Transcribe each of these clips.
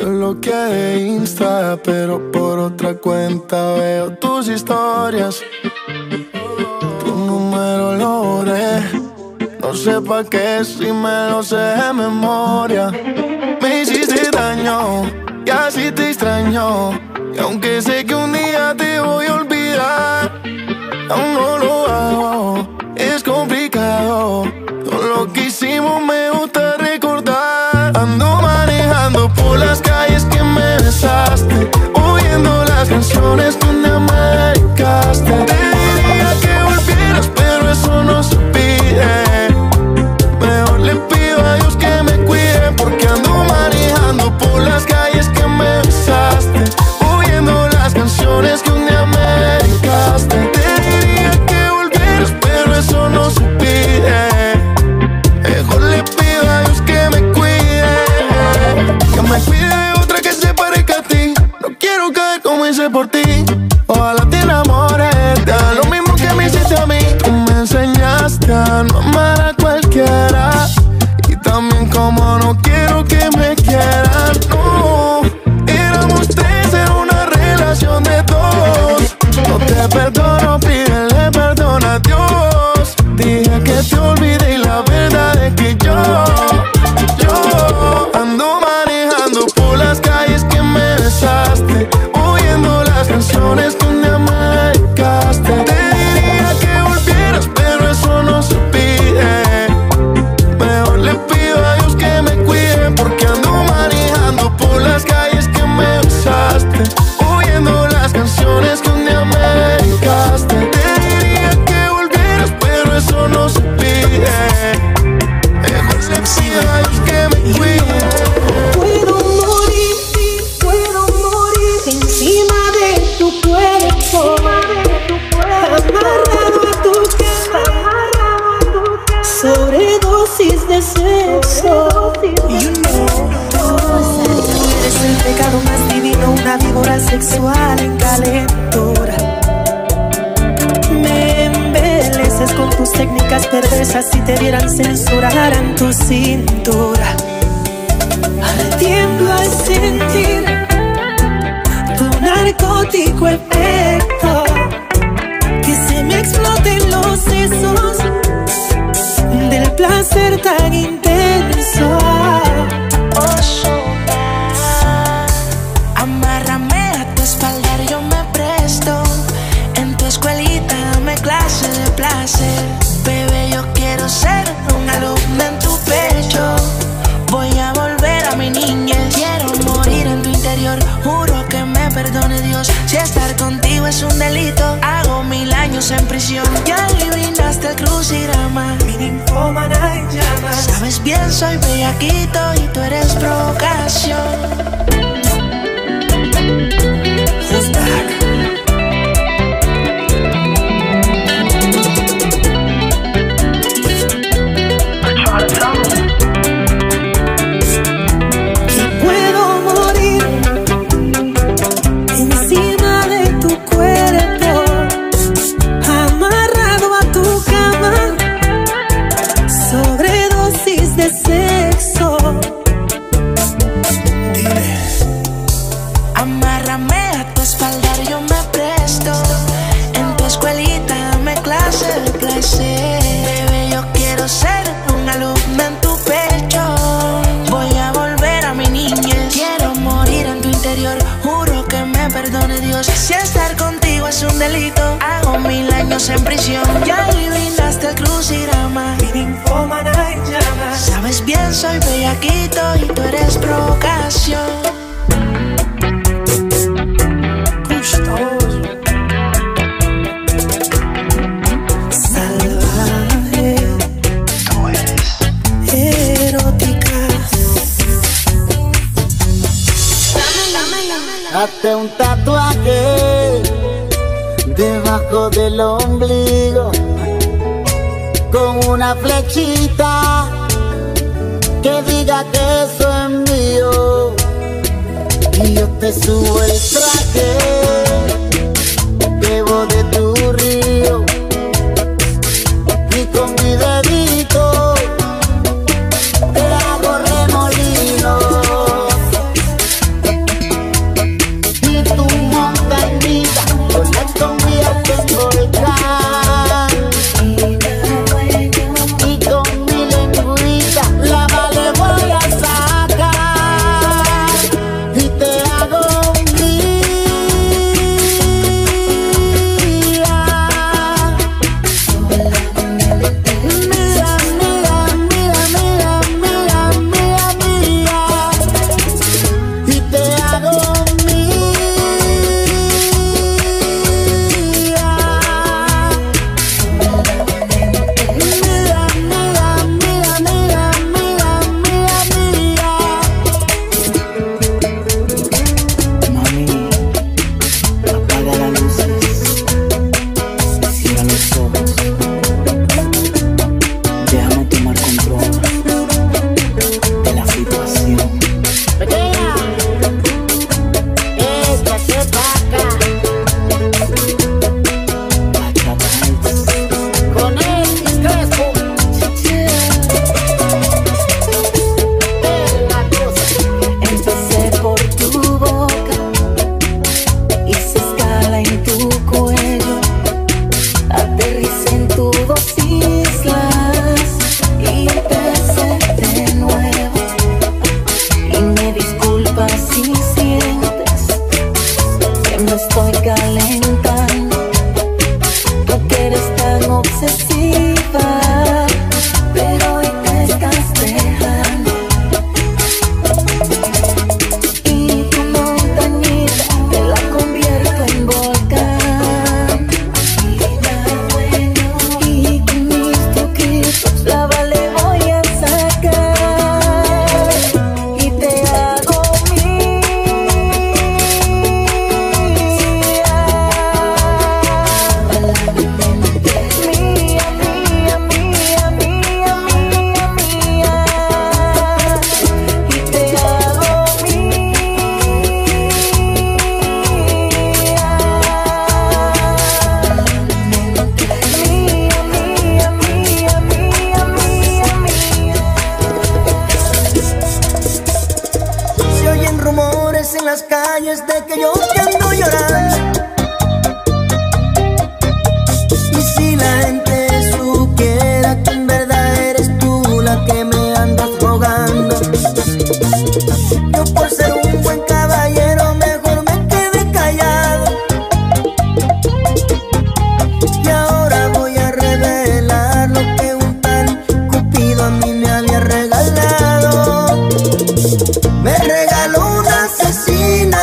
Yo bloqueé de Insta, pero por otra cuenta veo tus historias. Tu número lo borré, no sé pa' qué si me lo sé de memoria. Me hiciste daño y así te extraño, y aunque sé que un día te voy a olvidar, aún no lo hago, es complicado. Todo lo que hicimos me gusta recordar. Ando manejando por las calles que me besaste, oyendo las canciones que un día me dedicaste. Te diría que volvieras, pero eso no se pide. Mejor le pido a Dios que me cuide, porque ando manejando por las calles que me besaste, oyendo las canciones que un día me dedicaste. Te diría que volvieras, pero eso no se pide. Mejor le pido a Dios que me cuide de otra que se parezca a ti. No quiero caer como hice por ti. Ojalá te enamores, te haga lo mismo que me hiciste a mí. Tú me enseñaste a no amar a cualquiera, y también como no quiero que me quieran. No, éramos tres, era una relación de dos. No te perdono, pídele perdón a Dios. Dije que te olvidé y la verdad es que yo ando manejando por las calles que me besaste, oyendo las canciones que un día me dedicaste. Te diría que volvieras, pero eso no se pide. Mejor le pido a Dios que me cuide, porque ando manejando por las calles que me besaste, oyendo las canciones que un día me dedicaste. Te diría que volvieras, pero eso no se pide. Mejor le pido a Dios que me cuide. Puedo morir encima de tu cuerpo, amarrado a tu cama, sobredosis de sexo. You know, eres el pecado más divino, una víbora sexual en calentura. Me embeleces con tus técnicas perversas, si te vieran censurarán tu cintura. Ardiendo al sentir tu narcótico efecto, que se me exploten los sesos del placer tan intenso. Amárrame a tu espalda, yo me presto. En tu escuelita dame clase de placer. Bebé, yo quiero ser un alumno en tu pecho. Voy a volver a mi niñez. Quiero morir en tu interior. Juro que me perdone Dios si estar contigo es un delito. Hago 1000 años en prisión. Ya le brindaste el crucigrama, mi ninfómana en llamas. Sabes bien, soy bellaquito y tú eres provocación. Who's back? Hago 1000 años en prisión. Ya le brindaste el crucigrama, mi ninfómana en llamas. Sabes bien, soy bellaquito y tú eres provocación. Salvaje, tú eres erótica. Hazte un tatuaje debajo del ombligo, con una flechita que diga que eso es mío, y yo te subo el traje, bebo de tu río, y con mi dedito te hago remolinos. Y me disculpas si sientes que me estoy calentando. Tú que eres tan obsesiva, pero hoy te estás dejando. Y tu montañita te la convierto en volcán. Y con mis truquitos la vale voy a sacar. Y te hago mía. Mía, mía, mía, mía, mía, mía. Y te hago mía. Mía, mía, mía, mía, mía, mía. Se oyen rumores en las calles de que yo te ando llorando. Y si la gente supiera que en verdad eres tú la que me andas rogando, yo por ser un buen caballero mejor me quedé callado. Y ahora voy a revelar lo que un tal Cupido a mí me había regalado. Me regaló una asesina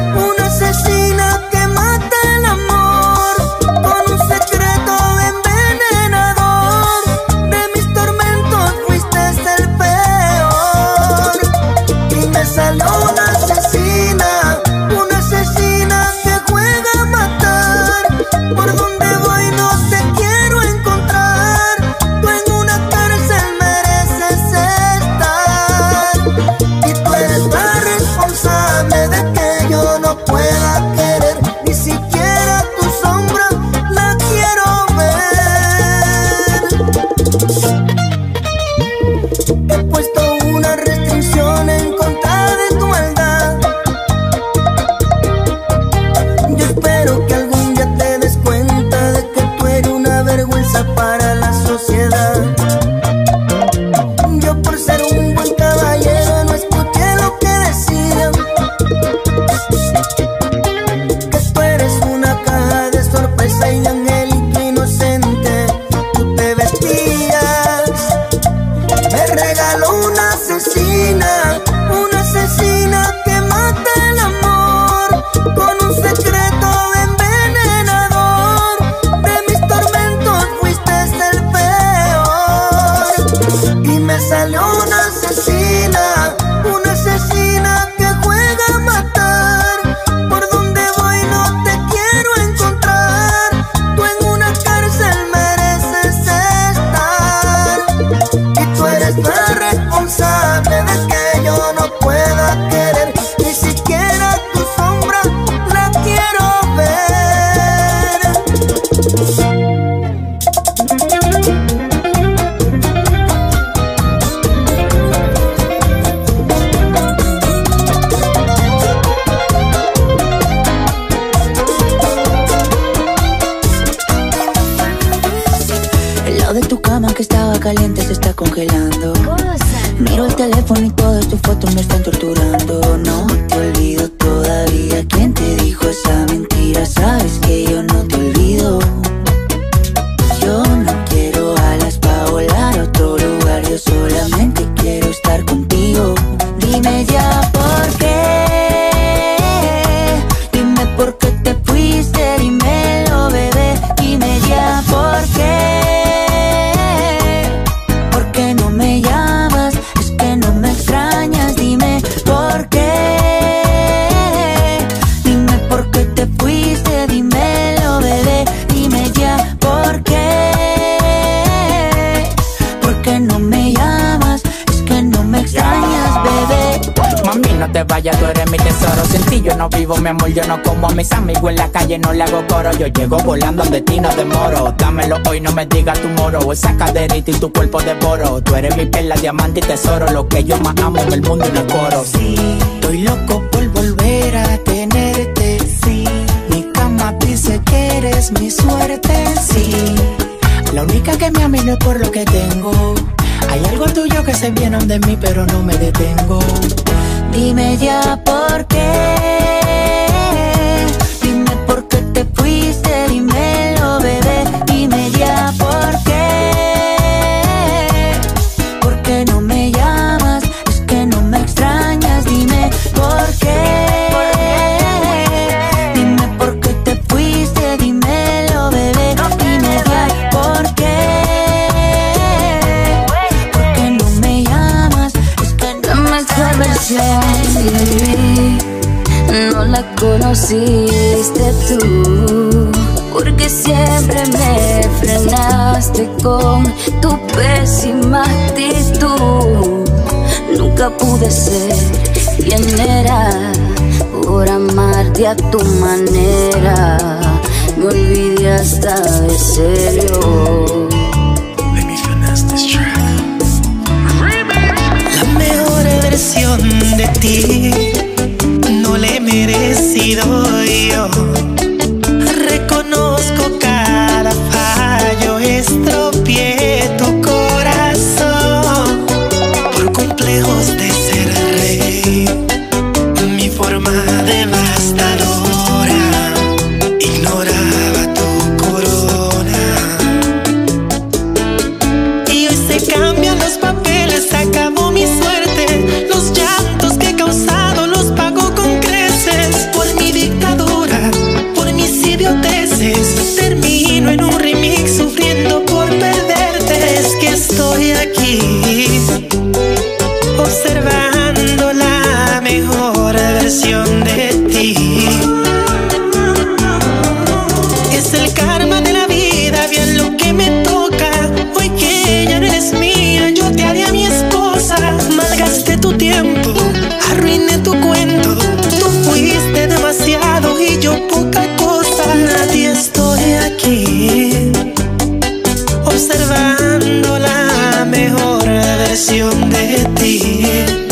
que mata el amor, con un secreto envenenador. De mis tormentos fuiste el peor. Y me salió una asesina que juega a matar. Por donde voy no te quiero encontrar. Tú en una cárcel mereces estar. Y tú eres la responsable de que yo no pueda querer. Ni siquiera tu sombra la quiero ver. He puesto una restricción en contra de tu maldad. Yo espero que algún día te des cuenta de que tú eres una vergüenza para la sociedad. Yo por ser un buen caballero no escuché lo que decían, que tú eres una caja de sorpresa y de angelito inocente tú te vestías. Me regaló una asesina que mata el amor, con un secreto envenenador. De mis tormentos fuiste el peor. Y me salió una asesina que juega a matar. Por donde voy no te quiero encontrar. Tú en una cárcel mereces estar. Y tú eres la responsable de que yo no pueda querer. Ni siquiera tu sombra la quiero ver. El lado de tu cama que estaba caliente se está congelando. Miro el teléfono y todas tus fotos me están torturando. No te olvido todavía. ¿Quién te dijo esa mentira? Sabes que yo no te olvido. Yo no quiero alas para volar a otro lugar. Yo solamente quiero estar contigo. Dime ya por qué. Dime por qué te fuiste. Dímelo, bebé. Dime ya por qué. ¿Por qué no me llamas? Es que no me extrañas. Dime por qué. Dime por qué te fuiste. Dímelo, bebé. Dime ya por qué. ¿Por qué no me llamas? Es que no me extrañas, bebé. Mami, no te vayas, tú eres mi tesoro. Sin ti yo no vivo, mi amor, yo no como a mis amigos en la calle, no le hago coro. Yo llego volando donde ti no demoro. Dámelo hoy, no me digas tu moro. Esa caderita y tu cuerpo devoro. Tú eres mi perla, diamante y tesoro. Lo que yo más amo en el mundo y no coro. Sí, estoy loco por volver a tenerte. Sí, mi cama dice que eres mi suerte. Sí, la única que me ama y no es por lo que tengo. Hay algo tuyo que se viene de mí, pero no me detengo. Dime ya por qué. Dime por qué te fuiste, dímelo, bebé. Dime ya por qué. ¿Por qué no me llamas? Es que no me extrañas. Dime por qué. Dime por qué te fuiste, dímelo, bebé. Dime ya por qué. ¿Por qué no me llamas? Es que no me extrañas. No la conociste tú, porque siempre me frenaste con tu pésima actitud. Nunca pude ser quien era por amarte a tu manera. Me olvidé hasta de serio. Let me finesse this track. La mejor versión de ti no le he merecido yo. Reconozco cada fallo, estropeé tu corazón por complejos de ser rey. Mi forma devastadora ignoraba tu corona. Y hoy se cambian los papeles, se acabó mi suerte. Los llantos que he causado los pago con creces. Por mi dictadura, por mis idioteces, termino en un remix sufriendo por perderte. Es que estoy aquí observando la mejor versión de ti. Es el karma de la vida, bien lo que me toca. Hoy que ya no eres mía, yo te haré a mi esposa. Malgasté tu tiempo, arruiné tu cuento. Tú fuiste demasiado y yo poca cosa. Nadie estoy aquí observando la mejor versión de ti.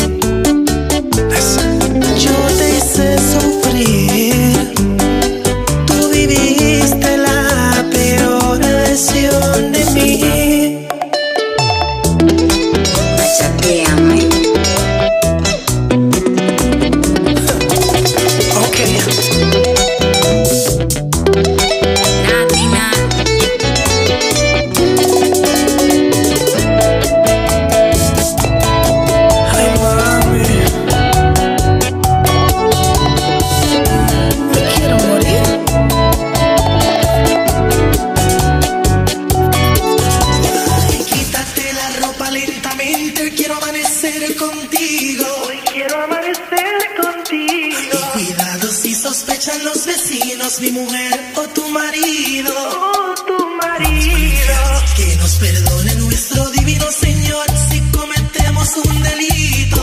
Yo te hice sufrir, tú viviste la peor versión de mí. Machateame. Okay. Natina. Ay, mami, me quiero morir. Ay, quítate la ropa lentamente, quiero amanecer contigo. Hoy quiero amanecer contigo. Y cuidado si sospechan los vecinos, mi mujer o tu marido. Que nos perdone nuestro divino Señor si cometemos un delito.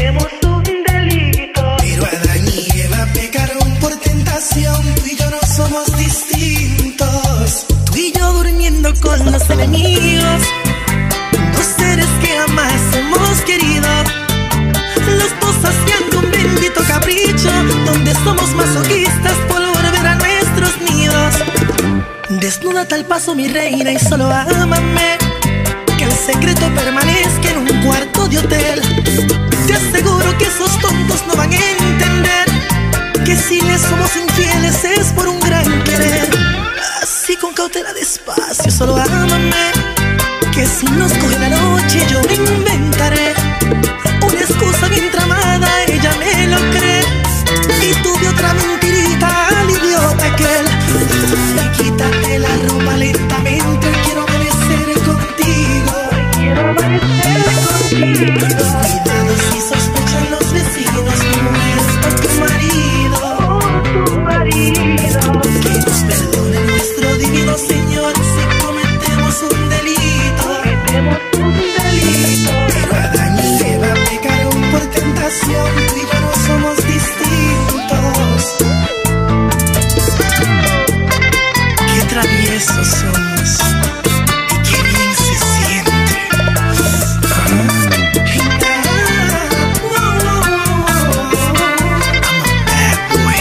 Pero Adán y Eva pecaron por tentación. Tú y yo no somos distintos. Tú y yo durmiendo con los enemigos. Dos seres que jamás hemos querido. Los dos haciendo un bendito capricho, donde somos masoquistas por volver a nuestros nidos. Desnúdate al paso, mi reina, y solo ámame. Que el secreto permanezca en un cuarto de hotel. Te aseguro que esos tontos no van a entender que si les somos infieles es por un gran querer. Así con cautela, despacio, solo ámame. Que si nos coge la noche yo me inventaré una excusa bien tramada, ella me lo cree. Y tuve otra mentirita al idiota aquel. Y quítate la ropa lentamente, quiero amanecer contigo. Cuidado si sospechan los vecinos, tu mujer o tu marido. Que nos perdone nuestro divino Señor si cometemos un delito. Pero Adán y Eva pecaron por tentación, tú y yo no somos distintos. Qué traviesos somos y qué bien se siente. I'm a bad boy.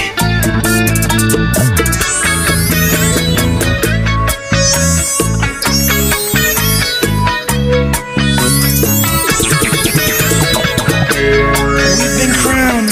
We've been crowned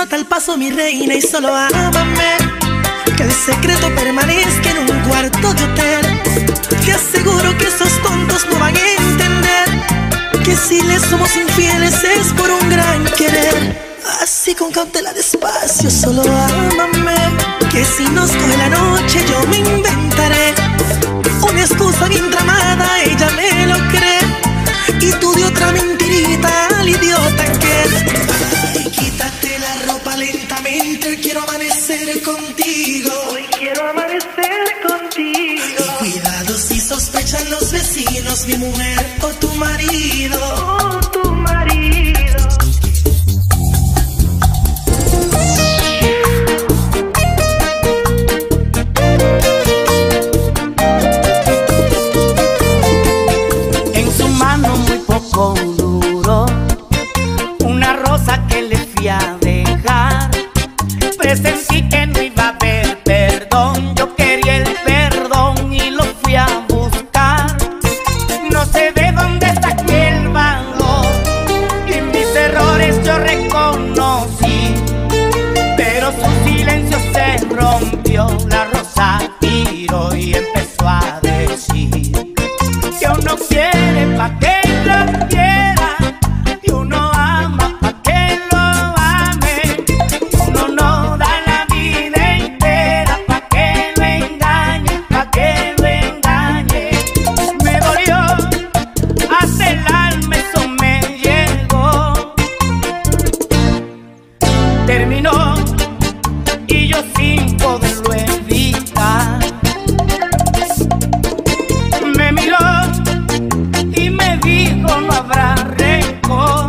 a tal paso, mi reina, y solo ámame. Que el secreto permanezca en un cuarto de hotel. Te aseguro que esos tontos no van a entender que si les somos infieles es por un gran querer. Así con cautela, despacio, solo ámame. Que si nos coge la noche yo me inventaré una excusa bien tramada, ella me lo cree. Y tú de otra mentirita al idiota que es. Ay, quítate la ropa lentamente, quiero amanecer contigo. Hoy quiero amanecer contigo. Y cuidado si sospechan los vecinos, mi mujer o tu marido. O tu marido. Duro, una rosa que le fui a dejar. Presentí que no iba a haber perdón. Yo quería el perdón y lo fui a buscar. No sé de dónde saqué el valor y mis errores yo reconocí, pero su silencio se rompió. La rosa giró y empezó a decir que uno quiere pa' que lo quiera, y uno ama pa' que lo ame. Uno no da la vida entera pa' que lo engañe, pa' que lo engañe. Me dolió hasta el alma, eso me llegó. Terminó y yo sin poderlo evitar. Me miró y me dijo no habrá rencor.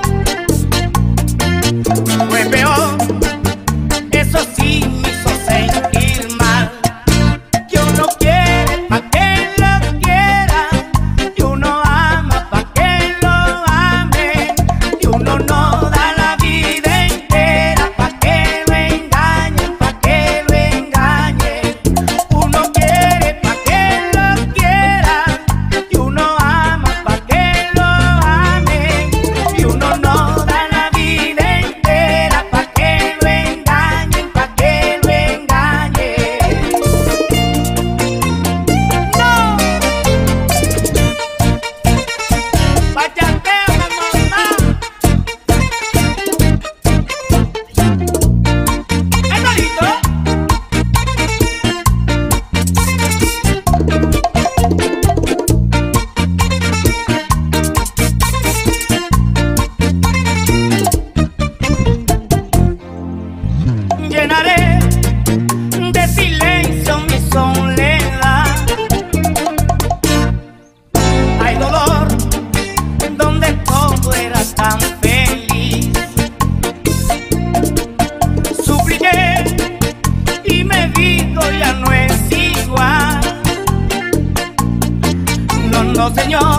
Fue peor, eso sí me hizo sentir mal. Que uno quiere pa' que lo quiera, y uno ama pa' que lo ame. Y uno no da la vida entera pa' que lo engañe, pa' que lo engañe. Uno quiere pa' que lo quiera, y uno ama pa' que lo ame. Y uno no da la vida entera pa' que lo engañe, pa' que lo engañe. No, bachateo, mamá. ¿Es solito? Llenaré de silencio mi soledad. Hay dolor donde todo era tan feliz. Supliqué y me dijo ya no es igual. No, no, señor.